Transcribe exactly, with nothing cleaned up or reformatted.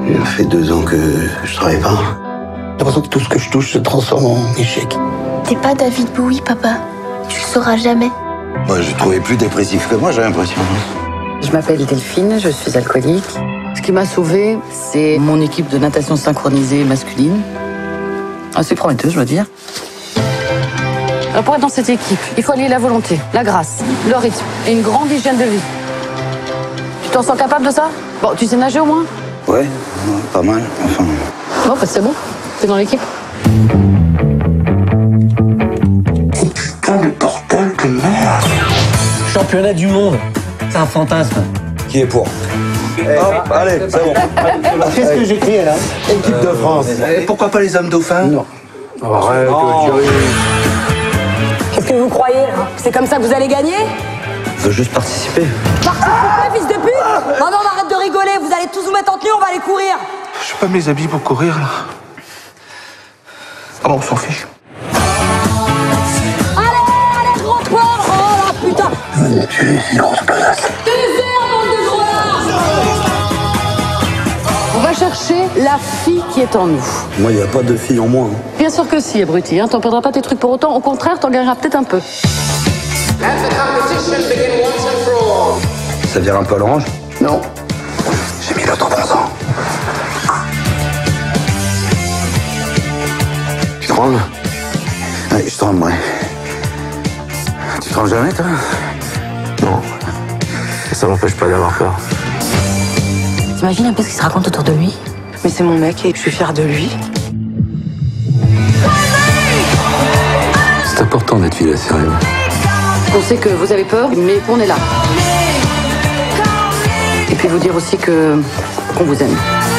Ça fait deux ans que je travaille pas. J'ai l'impression que tout ce que je touche se transforme en échec. T'es pas David Bowie, papa. Tu le sauras jamais. Moi, je trouvais plus dépressif que moi, j'ai l'impression. Je m'appelle Delphine, je suis alcoolique. Ce qui m'a sauvée, c'est mon équipe de natation synchronisée masculine. Assez prometteuse, je dois dire. Alors pour être dans cette équipe, il faut allier la volonté, la grâce, le rythme et une grande hygiène de vie. Tu t'en sens capable de ça? Bon, tu sais nager au moins? Ouais, ouais, pas mal, enfin... Bon, bah c'est bon, t'es dans l'équipe. Putain de bordel de merde. Championnat du monde, c'est un fantasme. Qui est pour? Hop, allez, c'est bon. Qu'est-ce que j'écris là? Équipe de France. Et pourquoi pas les hommes dauphins? Non. Arrête, Oh. Thierry. Qu'est-ce que vous croyez hein? C'est comme ça que vous allez gagner? Je veux juste participer. Participer, fils de pute! Non, non, on arrête de rigoler, vous allez tous vous mettre en tenue, on va aller courir! Je sais pas mes habits pour courir, là. Ah bon, on s'en fiche. Allez, allez, gros sport! Oh la putain! Tu es une grosse connasse. On va chercher la fille qui est en nous. Moi, il n'y a pas de fille en moi. hein. Bien sûr que si, abruti, hein. T'en perdras pas tes trucs pour autant. Au contraire, t'en gagneras peut-être un peu. Ça vire un peu à l'orange? Non. J'ai mis l'autre dans ans. Tu trembles? Ouais, je tremble, ouais. Tu trembles jamais, toi? Non. Ça m'empêche pas d'avoir peur. T'imagines un peu ce qu'il se raconte autour de lui? Mais c'est mon mec et je suis fière de lui. C'est important d'être fidèle à ses rêves. On sait que vous avez peur, mais qu'on est là. Et puis vous dire aussi que qu'on vous aime.